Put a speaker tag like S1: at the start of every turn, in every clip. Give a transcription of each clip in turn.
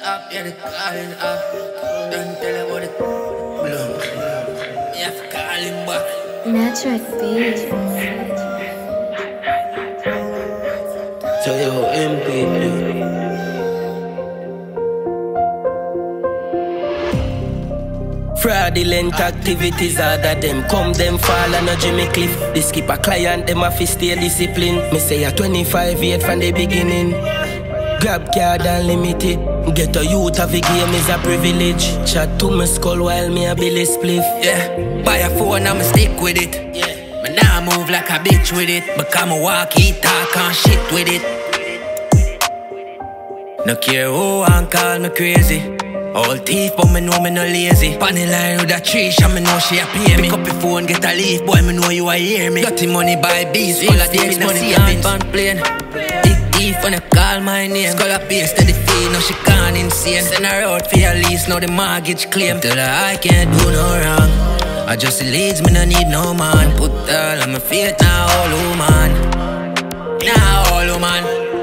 S1: up, yeah, the calling up. Don't tell her about it. Bloom. You have to call him back.
S2: Nedrick beat.
S3: So yo, MP. Fraudulent activities are that them come, them fall and a Jimmy Cliff. The Skippa client, them have to stay disciplined. Me say a 25 years from the beginning. Grab card unlimited. Get a youth of a game is a privilege. Chat to my skull while me a Billy spliff.
S1: Yeah, buy a phone, I'ma stick with it. Yeah, but now I move like a bitch with it. Become a walk, eat, talk, and shit with it. No care who and call me crazy. All teeth, but me know me no lazy. Panny line with a tree, and me know she a pay me. Pick up your phone, get a leaf, boy, me know you a hear me. Dirty money buy bees, all of them in a savings. Plane. Big thief when you call my name. Skull a base to the fee, now she gone insane. Send her out for your lease, now the mortgage claim. Tell her I can't do no wrong. I just leads, me no need no man. Put all of my faith now, all woman. Now all woman.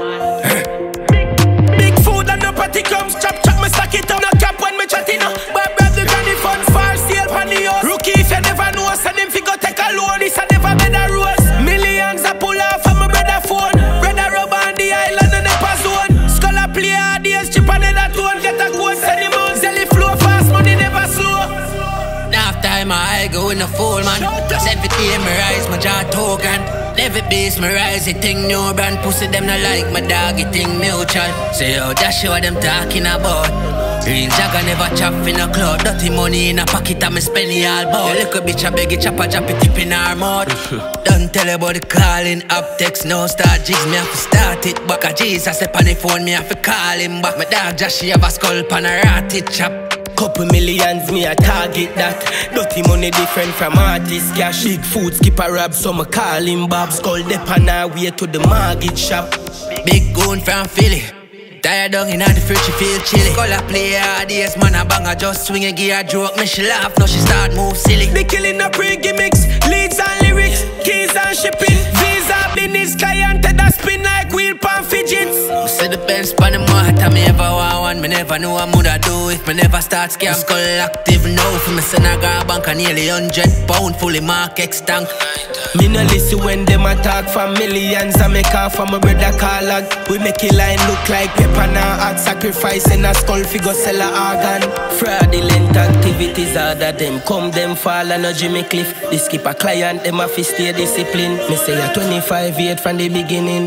S3: Big food and no party comes, chop chop me stack it up. No cap when me chatting up. But grab the granny funds for sale pan the house. Rookie if you never know, send him fi go take a loan. This a never been a rose. Millions a pull off from my brother phone. Brother rub on the island and never zone. Skull a play hard, days chip on the tone. Get a quote, send him out. Zelly flow fast, money never slow.
S1: Now time I go in a full man. Plus every day me rise, my jaw token. Every base me rise, it thing new brand. Pussy them not like my dog, it thing mutual. Say yo, Jahshii what them talking about. Real jagger never chop in a cloud. Dirty money in a pocket and me spend it all about. Little bitch a beg it, chop a drop it tip in her mouth. Don't tell her about the calling up text, no start jigs, me have to start it back. A Jesus step on the phone, me have to call him back. My dog Jahshii have a skull pan a ratted chop.
S3: Couple millions, me a target that. Dirty money different from artist cash. Big food, Skippa rap, so me call him Bob. Skull dep on our way to the mortgage shop.
S1: Big goon from Philly. Tired down in the fridge, she feel chilly. Skull a play hard, yes, man a bang a just swing a gear joke. Me she laugh, now she start move silly.
S3: They killing the pre-gimmicks, leads and lyrics, keys and shipping. Visa business, client that spin like wheel pan fidgets.
S1: See the Benz pan the motor, me ever want one. Me never know what I'ma do if me never start scam. Skull active now for me send a grab bank a nearly £100 fully mark X tank.
S3: Me no listen when them attack for millions. I make off from my brother call log. We make a line look like pepper now. Act sacrificing a skull figure sell a organ. Fraudulent activities are that them come, them fall and a Jimmy Cliff. The Skippa client, them have to stay disciplined. Me say a 25 years from the beginning.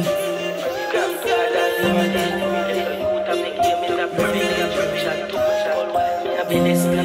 S3: Grab